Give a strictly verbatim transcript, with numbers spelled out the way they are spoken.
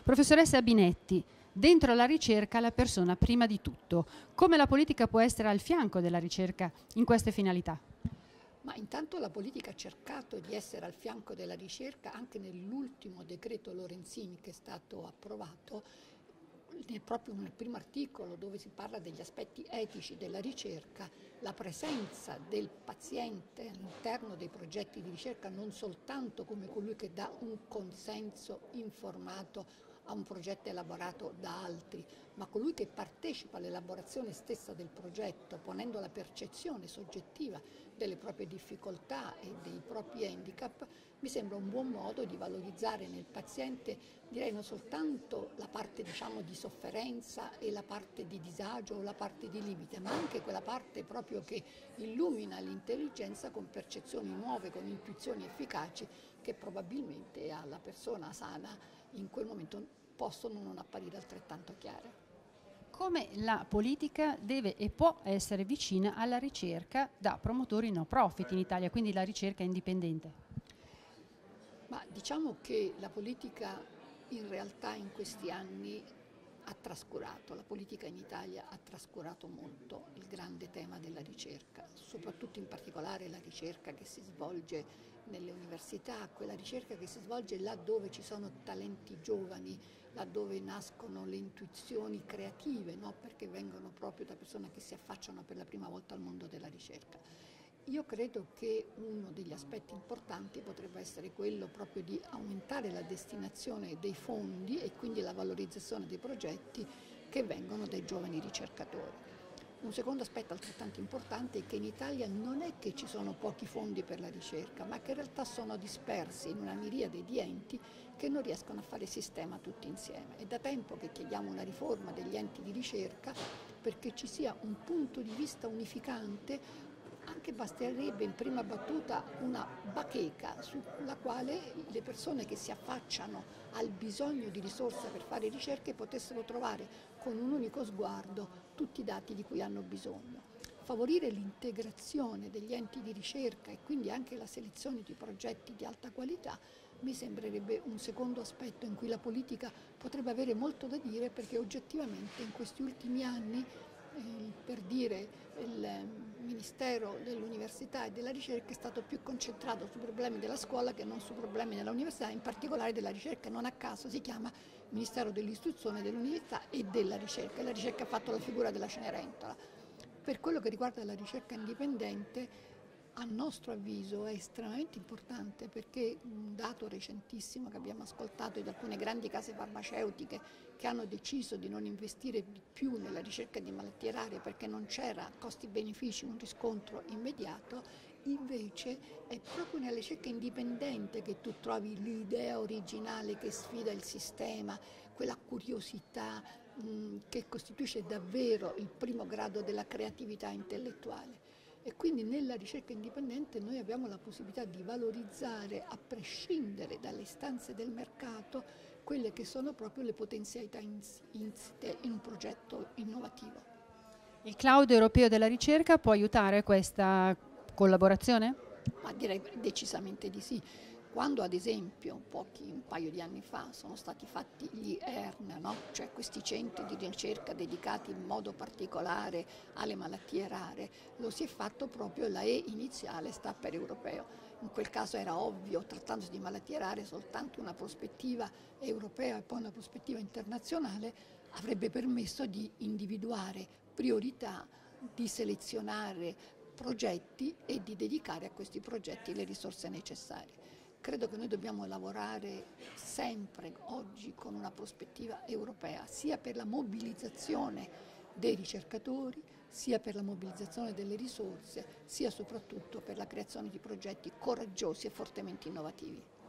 Professoressa Binetti, dentro la ricerca la persona prima di tutto. Come la politica può essere al fianco della ricerca in queste finalità? Ma intanto la politica ha cercato di essere al fianco della ricerca anche nell'ultimo decreto Lorenzin che è stato approvato, nel, proprio nel primo articolo dove si parla degli aspetti etici della ricerca, la presenza del paziente all'interno dei progetti di ricerca non soltanto come colui che dà un consenso informato a un progetto elaborato da altri, ma colui che partecipa all'elaborazione stessa del progetto, ponendo la percezione soggettiva delle proprie difficoltà e dei propri handicap, mi sembra un buon modo di valorizzare nel paziente, direi non soltanto la parte diciamo di sofferenza e la parte di disagio o la parte di limite, ma anche quella parte proprio che illumina l'intelligenza con percezioni nuove, con intuizioni efficaci che probabilmente alla persona sana in quel momento possono non apparire altrettanto chiare. Come la politica deve e può essere vicina alla ricerca da promotori no profit in Italia, quindi la ricerca indipendente? Ma diciamo che la politica in realtà in questi anni ha trascurato, la politica in Italia ha trascurato molto il grande tema della ricerca, soprattutto in particolare la ricerca che si svolge nelle università, quella ricerca che si svolge là dove ci sono talenti giovani, là dove nascono le intuizioni creative, no? Perché vengono proprio da persone che si affacciano per la prima volta al mondo della ricerca. Io credo che uno degli aspetti importanti potrebbe essere quello proprio di aumentare la destinazione dei fondi e quindi la valorizzazione dei progetti che vengono dai giovani ricercatori. Un secondo aspetto altrettanto importante è che in Italia non è che ci sono pochi fondi per la ricerca, ma che in realtà sono dispersi in una miriade di enti che non riescono a fare sistema tutti insieme. È da tempo che chiediamo una riforma degli enti di ricerca perché ci sia un punto di vista unificante. Anche basterebbe in prima battuta una bacheca sulla quale le persone che si affacciano al bisogno di risorse per fare ricerche potessero trovare con un unico sguardo tutti i dati di cui hanno bisogno. Favorire l'integrazione degli enti di ricerca e quindi anche la selezione di progetti di alta qualità mi sembrerebbe un secondo aspetto in cui la politica potrebbe avere molto da dire, perché oggettivamente in questi ultimi anni Eh, per dire il Ministero dell'Università e della Ricerca è stato più concentrato sui problemi della scuola che non sui problemi dell'università, in particolare della ricerca. Non a caso si chiama Ministero dell'Istruzione, dell'Università e della Ricerca. La ricerca ha fatto la figura della Cenerentola. Per quello che riguarda la ricerca indipendente, a nostro avviso è estremamente importante, perché un dato recentissimo che abbiamo ascoltato è di alcune grandi case farmaceutiche che hanno deciso di non investire di più nella ricerca di malattie rare perché non c'era costi-benefici, un riscontro immediato. Invece è proprio nella ricerca indipendente che tu trovi l'idea originale che sfida il sistema, quella curiosità mh, che costituisce davvero il primo grado della creatività intellettuale. E quindi nella ricerca indipendente noi abbiamo la possibilità di valorizzare, a prescindere dalle istanze del mercato, quelle che sono proprio le potenzialità insite in un progetto innovativo. Il cloud europeo della ricerca può aiutare questa collaborazione? Ma direi decisamente di sì. Quando ad esempio pochi, un paio di anni fa sono stati fatti gli E R N, no? Cioè questi centri di ricerca dedicati in modo particolare alle malattie rare, lo si è fatto proprio, la E iniziale sta per europeo. In quel caso era ovvio, trattandosi di malattie rare, soltanto una prospettiva europea e poi una prospettiva internazionale avrebbe permesso di individuare priorità, di selezionare progetti e di dedicare a questi progetti le risorse necessarie. Credo che noi dobbiamo lavorare sempre oggi con una prospettiva europea, sia per la mobilizzazione dei ricercatori, sia per la mobilizzazione delle risorse, sia soprattutto per la creazione di progetti coraggiosi e fortemente innovativi.